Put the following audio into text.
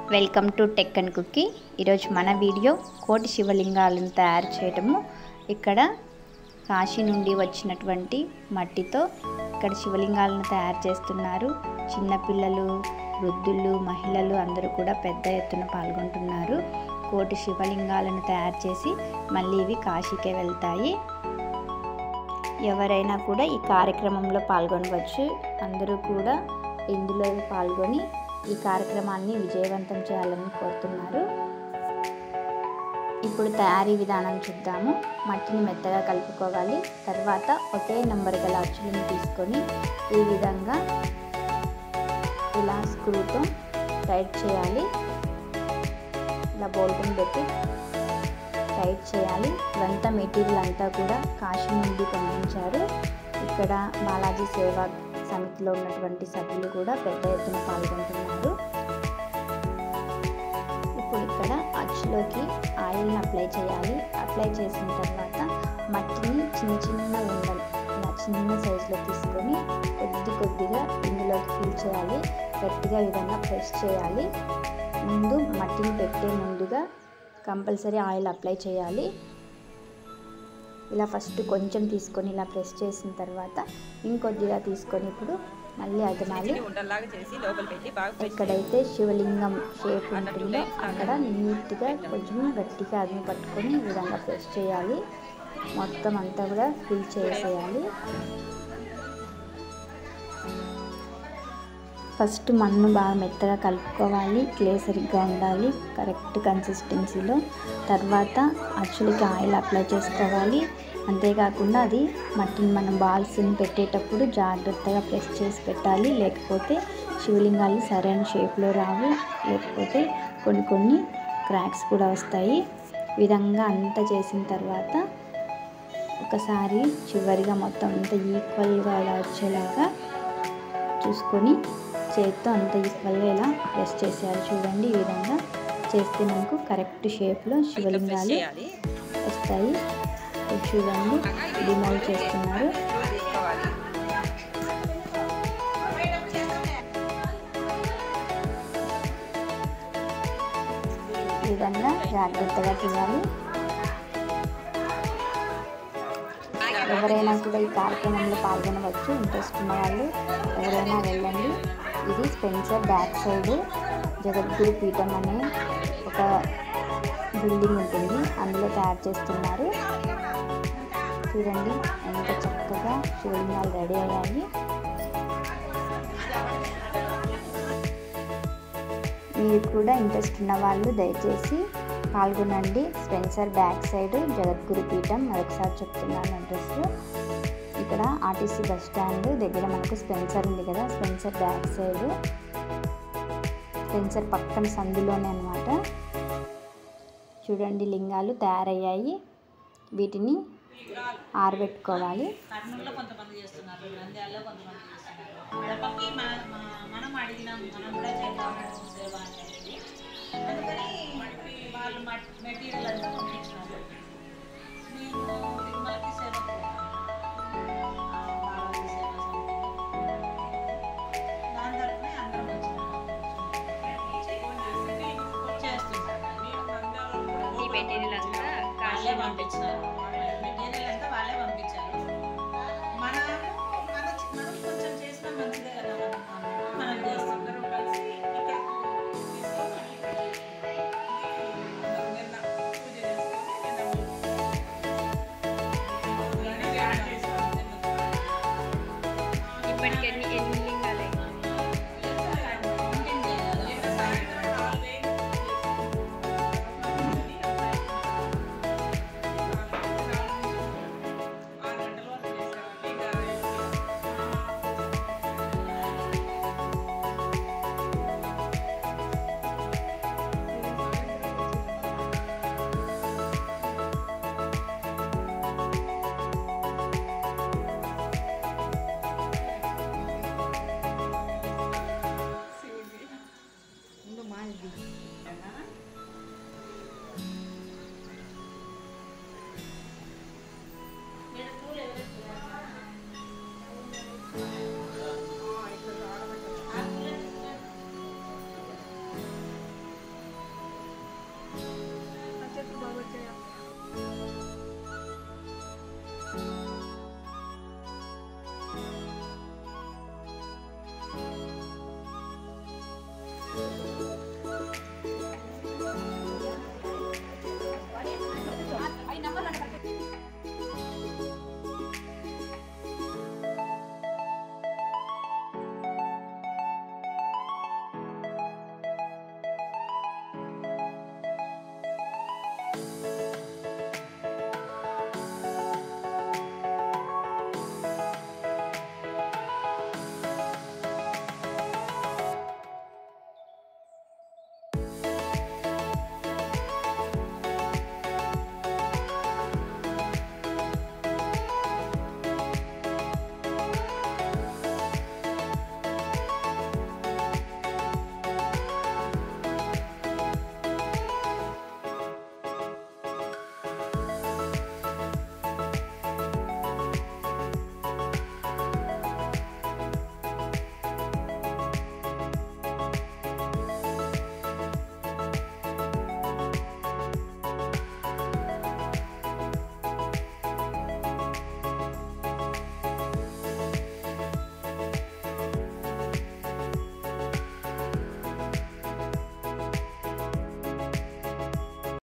Welcome to tech and cookie. ఈరోజు మన video కోటి శివలింగాలను తయారు చేయటము. ఇక్కడ కాశీ నుండి వచ్చినటువంటి మట్టితో ఇక్కడ శివలింగాలను తయారు చేస్తున్నారు. చిన్నపిల్లలు, వృద్ధులు, మహిళలు అందరూ కూడా పెద్ద ఎత్తున పాల్గొంటున్నారు. కోటి శివలింగాలను తయారు చేసి మళ్ళీ ఇవి కాశీకే వెళ్తాయి. ఎవరైనా కూడా ఈ కార్యక్రమంలో పాల్గొనవచ్చు. అందరూ కూడా ఇందులో పాల్గొని ఈ కార్యక్రమాన్ని విజయవంతం చేయాలని కోరుతున్నారు. ఇప్పుడు తయారీ విధానం చూద్దాము. మట్టిని మెత్తగా కలుపుకోవాలి. తర్వాత ఒకే నంబర్ గల అచ్చులను తీసుకొని ఈ విధంగా ఇలా స్క్రూతో టైట్ చేయాలి. ఇలా బోల్ట్ని పెట్టి టైట్ చేయాలి. ఇదంతా మెటీరియల్ అంతా కూడా కాశీ నుండి పంపించారు. ఇక్కడ బాలాజీ సేవా సమితిలో ఉన్నటువంటి సభ్యులు కూడా పెద్ద ఎత్తున పాల్గొంటున్నారు. ఇప్పుడు ఇక్కడ అచ్చులోకి ఆయిల్ని అప్లై చేయాలి. అప్లై చేసిన తర్వాత మట్టిని చిన్న చిన్న ఉండలు ఇలా చిన్న సైజులో తీసుకొని కొద్దిగా ఇందులోకి ఫిల్ చేయాలి. గట్టిగా ఈ విధంగా ప్రెస్ చేయాలి. ముందు మట్టిని పెట్టే ముందుగా కంపల్సరీ ఆయిల్ అప్లై చేయాలి. ఇలా ఫస్ట్ కొంచెం తీసుకొని ఇలా ప్రెస్ చేసిన తర్వాత ఇంకొద్దిగా తీసుకొని ఇప్పుడు మళ్ళీ అదనాలి. ఎక్కడైతే శివలింగం షేప్ ఉంటుందో అక్కడ నీట్గా కొంచెం గట్టిగా అదిని పట్టుకొని ఈ విధంగా ప్రెస్ చేయాలి. మొత్తం అంతా కూడా ఫిల్ చేసేయాలి. ఫస్ట్ మన్ను బాగా మెత్తగా కలుపుకోవాలి. క్లే సరిగ్గా ఉండాలి కరెక్ట్ కన్సిస్టెన్సీలో. తర్వాత అచ్చులకి ఆయిల్ అప్లై చేసుకోవాలి. అంతేకాకుండా అది మట్టిని మనం బాల్స్ని పెట్టేటప్పుడు జాగ్రత్తగా ప్రెస్ చేసి పెట్టాలి. లేకపోతే శివలింగాలు సరైన షేప్లో రావు. లేకపోతే కొన్ని క్రాక్స్ కూడా వస్తాయి. ఈ విధంగా అంతా చేసిన తర్వాత ఒకసారి చివరిగా మొత్తం అంతా ఈక్వల్గా ఇలా వచ్చేలాగా చూసుకొని చేతితో అంత ఈక్వల్గా ఇలా ప్రెస్ చేసేయాలి. చూడండి, ఈ విధంగా చేస్తే మనకు కరెక్ట్ షేప్లో శివలింగాలు వస్తాయి. చూడండి, డిమోల్డ్ చేస్తున్నారు. ఈ విధంగా జాగ్రత్తగా చేయాలి. ఎవరైనా కూడా ఈ కార్యక్రమంలో పాల్గొనవచ్చు. ఇంట్రెస్ట్ ఉన్న వాళ్ళు ఎవరైనా వెళ్ళండి. ఇది స్పెన్సర్ బ్యాక్ సైడ్ జగద్గురు పీఠం అనే ఒక బిల్డింగ్ ఉంటుంది. అందులో తయారు చేస్తున్నారు. చూడండి ఎంత చక్కగా శివలింగాలు రెడీ అయ్యాయి. మీరు కూడా ఇంట్రెస్ట్ ఉన్న వాళ్ళు దయచేసి పాల్గొనండి. స్పెన్సర్ బ్యాక్ సైడ్ జగద్గురు పీఠం. మరొకసారి చెప్తున్నాను అడ్రస్. ఇక్కడ ఆర్టీసీ బస్ స్టాండ్ దగ్గర మనకు స్పెన్సర్ ఉంది కదా, స్పెన్సర్ బ్యాక్ సైడ్, స్పెన్సర్ పక్కన సందులోనే అన్నమాట. చూడండి, లింగాలు తయారయ్యాయి. వీటిని ఆరబెట్టుకోవాలి. మెటీరియల్ అంతా కాశీ పంపించారు. మెటీరియల్ అంతా వాళ్ళే పంపించారు. మనం కొంచెం చేసినా మంచిదే కదా. మనం చేస్తున్నారు కలిసి ఇక్కడ ఇప్పటికి ఎన్ని లింగాలు